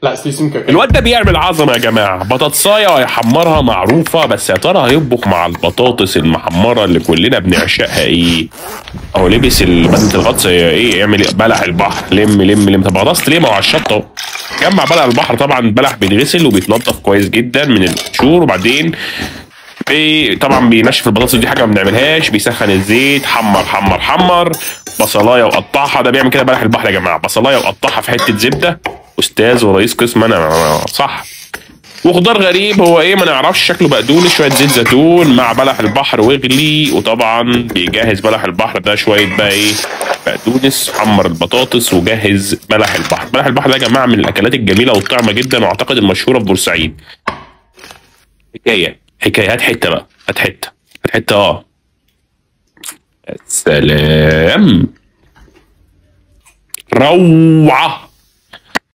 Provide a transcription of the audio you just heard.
لا سيسم كاكا. الواد ده بيعمل عظمه يا جماعه. بطاطسايه هيحمرها معروفه، بس يا ترى هيطبخ مع البطاطس المحمره اللي كلنا بنعشقها ايه؟ اهو لبس بدله الغطس ايه؟ يعمل ايه؟ بلح البحر. لم لم لم. طب غطست ليه؟ ما هو على الشطه اهو. جمع بلح البحر. طبعا البلح بيتغسل وبيتنضف كويس جدا من القشور، وبعدين طبعا بينشف البطاطس. دي حاجه ما بنعملهاش. بيسخن الزيت. حمر حمر حمر. بصلايه وقطعها. ده بيعمل كده بلح البحر يا جماعه. بصلايه وقطعها في حته زبده. استاذ ورئيس قسم انا صح. وخضار غريب هو ايه ما نعرفش شكله. بقدونس. شويه زيت زيتون مع بلح البحر واغلي. وطبعا بيجهز بلح البحر ده شويه بقى ايه؟ بقدونس. حمر البطاطس وجهز بلح البحر. بلح البحر ده يا جماعه من الاكلات الجميله والطعمه جدا، واعتقد المشهوره في بورسعيد. حكايه. هات حته بقى. هات حته. هات حته. سلام. روعه.